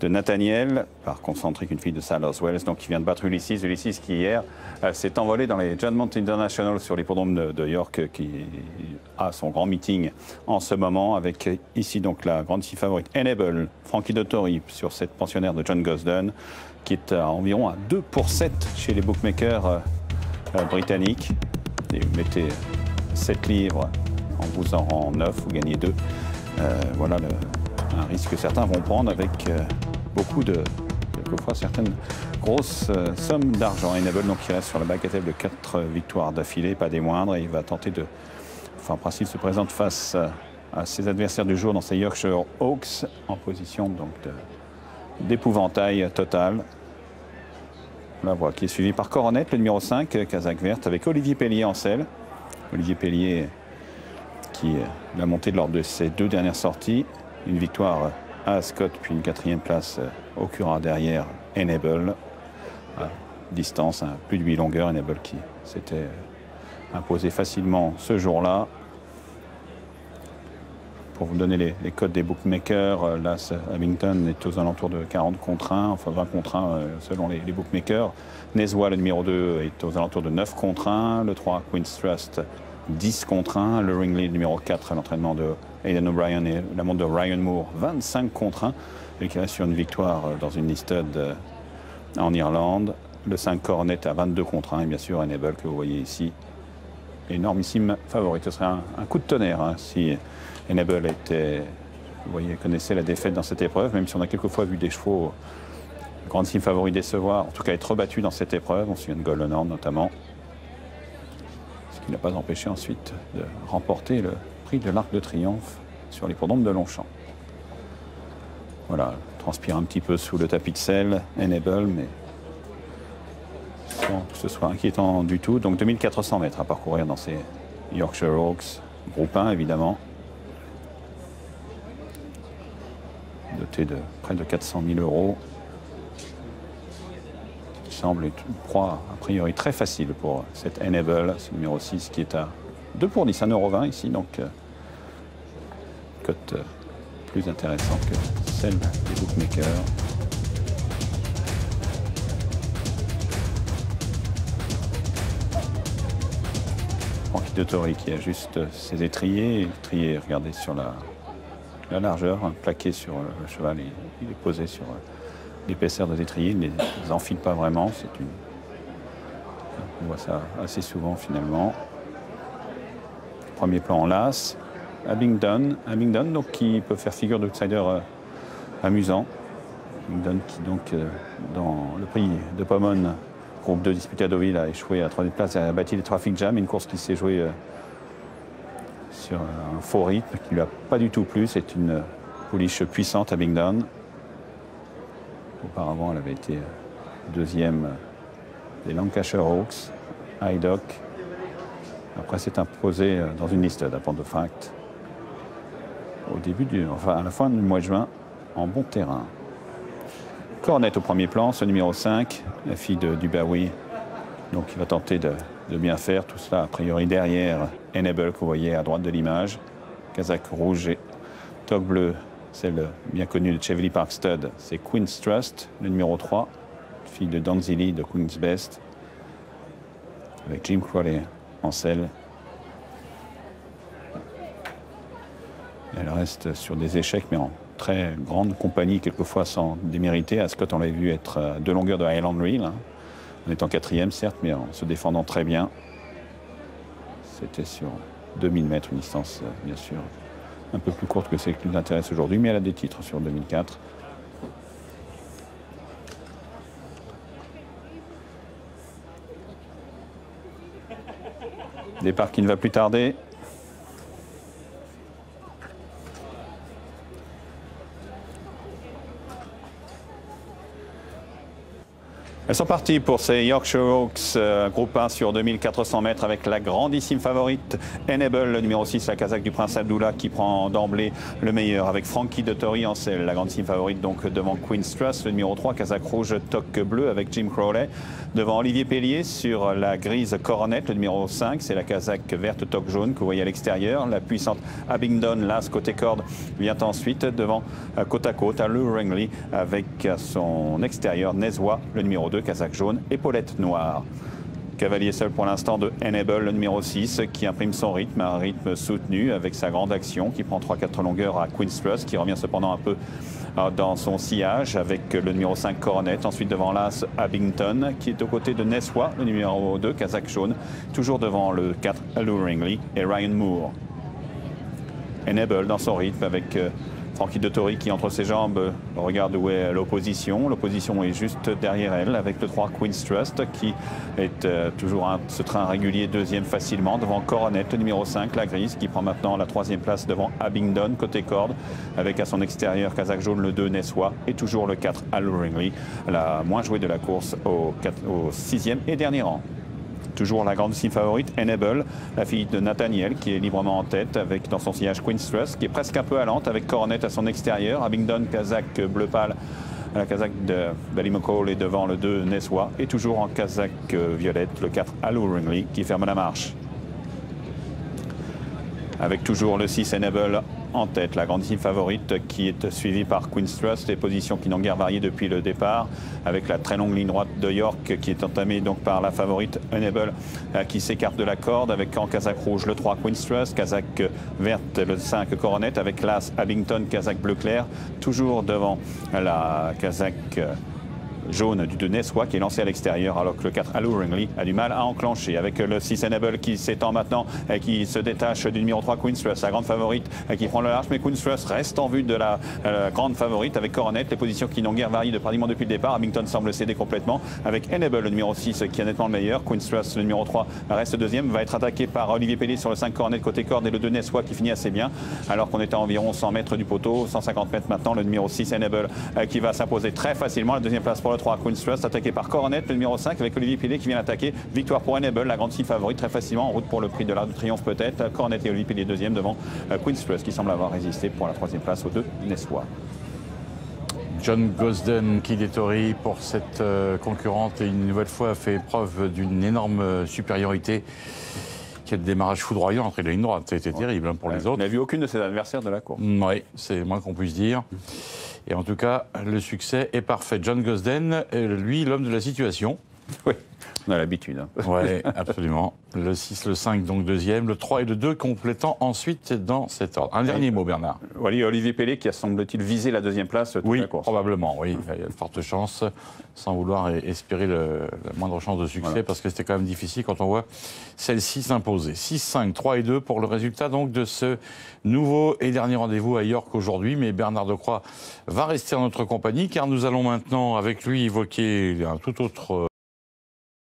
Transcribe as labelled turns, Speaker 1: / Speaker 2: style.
Speaker 1: de Nathaniel, par concentrique une fille de Salos Wells, donc qui vient de battre Ulysses. Ulysses qui hier s'est envolé dans les Juddmonte International sur l'hippodrome de York, qui a son grand meeting en ce moment, avec ici donc la grande fille favorite Enable, Frankie Dettori, sur cette pensionnaire de John Gosden, qui est à environ à 2 pour 7 chez les bookmakers britanniques. Et vous mettez 7 livres, en vous en rend 9, vous gagnez 2. Voilà un risque que certains vont prendre avec beaucoup de, quelquefois, certaines grosses sommes d'argent. Enable, donc, qui reste sur la bagatelle de 4 victoires d'affilée, pas des moindres, et il va tenter de, enfin, en principe, se présente face à ses adversaires du jour dans ses Yorkshire Oaks, en position donc d'épouvantail total. La voie qui est suivie par Coronet, le numéro 5, Casaque Verte, avec Olivier Pellier en selle. Olivier Pellier qui l'a monté lors de ses 2 dernières sorties. Une victoire à Ascot, puis une 4e place au Cura derrière Enable. À distance, à plus de 8 longueurs, Enable qui s'était imposé facilement ce jour-là. Pour vous donner les codes des bookmakers, l'As Abington est aux alentours de 40 contre 1, enfin 20 contre 1 selon les bookmakers. Neswa, le numéro 2, est aux alentours de 9 contre 1. Le 3, Queen's Trust, 10 contre 1. Le Ringley, le numéro 4, à l'entraînement de Aidan O'Brien et la montre de Ryan Moore, 25 contre 1. Et qui reste sur une victoire dans une listed en Irlande. Le 5, Coronet, à 22 contre 1. Et bien sûr, Enable, que vous voyez ici, énormissime favorite. Ce serait un coup de tonnerre si Enable était, vous voyez, connaissait la défaite dans cette épreuve, même si on a quelquefois vu des chevaux grandissime favoris décevoir, en tout cas être battus dans cette épreuve. On se souvient de Golden Horn notamment, ce qui n'a pas empêché ensuite de remporter le prix de l'Arc de Triomphe sur l'hippodrome de Longchamp. Voilà, transpire un petit peu sous le tapis de sel, Enable, mais sans que ce soit inquiétant du tout. Donc 2400 mètres à parcourir dans ces Yorkshire Oaks, groupe 1 évidemment, doté de près de 400 000 €. Qui semble être une proie a priori très facile pour cette Enable, ce numéro 6 qui est à 2 pour 10, 1,20 € ici, donc cote plus intéressante que celle des bookmakers. Frankie Dettori qui ajuste ses étriers. L'étrier, regardez sur la largeur, plaqué sur le cheval, il est posé sur l'épaisseur des étriers, il ne les enfile pas vraiment. On voit ça assez souvent finalement. Premier plan en lace. Abingdon, donc, qui peut faire figure d'outsider amusant. Abingdon qui donc dans le prix de Pomone, groupe 2 disputé à Deauville, a échoué à 3e place et a battu les Traffic Jam, une course qui s'est jouée sur un faux rythme qui ne lui a pas du tout plu. C'est une pouliche puissante, Abingdon. Auparavant, elle avait été 2e des Lancashire Hawks, Haydock. Après, s'est imposée dans une liste d'apprend de fact au début à la fin du mois de juin, en bon terrain. Coronet au premier plan, ce numéro 5, la fille de Dubawi, donc il va tenter de bien faire. Tout cela, a priori, derrière Enable, que vous voyez à droite de l'image. Casaque rouge et toque bleue, celle bien connue de Cheveley Park Stud, c'est Queen's Trust, le numéro 3, fille de Danzili de Queen's Best, avec Jim Crowley en selle. Elle reste sur des échecs, mais en très grande compagnie, quelquefois sans démériter. Ascot, on l'avait vu être à 2 longueurs de Highland Reel, en étant 4e, certes, mais en se défendant très bien. C'était sur 2000 mètres, une distance, bien sûr, un peu plus courte que celle qui nous intéresse aujourd'hui, mais elle a des titres sur 2004. Départ qui ne va plus tarder. Elles sont parties pour ces Yorkshire Oaks, groupe 1 sur 2400 mètres avec la grandissime favorite Enable, le numéro 6, la Kazakh du Prince Abdullah qui prend d'emblée le meilleur avec Frankie Dettori en selle, la grandissime favorite donc devant Queen's Trust, le numéro 3, Kazakh rouge, toque bleu avec Jim Crowley, devant Olivier Pellier sur la grise Coronet, le numéro 5, c'est la Kazakh verte toque jaune que vous voyez à l'extérieur, la puissante Abingdon, l'as côté corde, vient ensuite devant côte à côte à Luringly avec son extérieur Nezwa, le numéro 2, Kazakh jaune, épaulette noire. Cavalier seul pour l'instant de Enable, le numéro 6, qui imprime son rythme, un rythme soutenu avec sa grande action, qui prend 3-4 longueurs à Queen's Trust, qui revient cependant un peu dans son sillage avec le numéro 5 Coronet, ensuite devant l'As Abington, qui est aux côtés de Neswa, le numéro 2, Kazakh jaune, toujours devant le 4 Alluringly et Ryan Moore. Enable dans son rythme avec Frankie Dettori qui entre ses jambes regarde où est l'opposition. L'opposition est juste derrière elle avec le 3 Queen's Trust qui est toujours ce train régulier deuxième facilement devant Coronet, le numéro 5, la grise qui prend maintenant la troisième place devant Abingdon côté corde avec à son extérieur Kazakh jaune le 2 Neswa et toujours le 4 Alluringly, la moins jouée de la course au 6e et dernier rang. Toujours la grandissime favorite, Enable, la fille de Nathaniel, qui est librement en tête, avec dans son sillage Queen's Trust, qui est presque un peu allante, avec Coronet à son extérieur. Abingdon, Kazakh bleu pâle, la Kazakh de Ballymacaul est devant le 2 Neswa, et toujours en Kazakh violette, le 4 Alluringly, qui ferme la marche. Avec toujours le 6 Enable en tête, la grandissime favorite qui est suivie par Queen's Trust, les positions qui n'ont guère varié depuis le départ, avec la très longue ligne droite de York qui est entamée donc par la favorite Enable qui s'écarte de la corde, avec en Kazakh rouge le 3 Queen's Trust, Kazakh verte le 5 Coronet, avec l'As Abington, Kazakh bleu clair, toujours devant la Kazakh jaune du 2 Neswa qui est lancé à l'extérieur alors que le 4 Alluringly a du mal à enclencher avec le 6 Enable qui s'étend maintenant et qui se détache du numéro 3 Queen's Trust, la grande favorite qui prend le large, mais Queen's Trust reste en vue de la grande favorite avec Coronet, les positions qui n'ont guère varié pratiquement depuis le départ. Abington semble céder complètement avec Enable le numéro 6 qui est nettement le meilleur, Queen's Trust le numéro 3 reste deuxième, va être attaqué par Olivier Pellier sur le 5 Coronet côté corde et le 2 Neswa qui finit assez bien alors qu'on est à environ 100 mètres du poteau, 150 mètres maintenant, le numéro 6 Enable qui va s'imposer très facilement, la deuxième place pour le 3 Queen's Trust attaqué par Coronet, le numéro 5 avec Olivier Pellier qui vient attaquer. Victoire pour Enable, la grande cible favorite très facilement en route pour le prix de l'Arc de Triomphe peut-être. Coronet et Olivier Pellier deuxième devant Queen's Trust qui semble avoir résisté pour la troisième place aux 2 Neswa.
Speaker 2: John Gosden qui Dettori pour cette concurrente et une nouvelle fois a fait preuve d'une énorme supériorité. Quel démarrage foudroyant entre les lignes droites, c'était terrible pour les autres.
Speaker 1: On n'a vu aucune de ses adversaires de la course.
Speaker 2: Oui, c'est le moins qu'on puisse dire. Et en tout cas, le succès est parfait. John Gosden, lui, l'homme de la situation.
Speaker 1: Oui, on a l'habitude. Hein.
Speaker 2: Oui, absolument. Le 6, le 5, donc deuxième. Le 3 et le 2 complétant ensuite dans cet ordre. Un dernier mot, Bernard.
Speaker 1: Oui, Olivier Pellier qui a, semble-t-il, visé la deuxième place toute la course.
Speaker 2: Probablement, oui. Il y a de fortes chances, sans vouloir espérer la moindre chance de succès, parce que c'était quand même difficile quand on voit celle-ci s'imposer. 6, 5, 3 et 2 pour le résultat donc de ce nouveau et dernier rendez-vous à York aujourd'hui. Mais Bernard Decroix va rester en notre compagnie, car nous allons maintenant, avec lui, évoquer un tout autre